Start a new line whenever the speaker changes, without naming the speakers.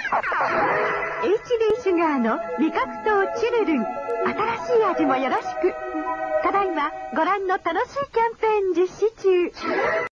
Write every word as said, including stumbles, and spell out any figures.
エイチディー シュガーの味覚糖チュルルン、新しい味もよろしく。ただいまご覧の楽しいキャンペーン実施中。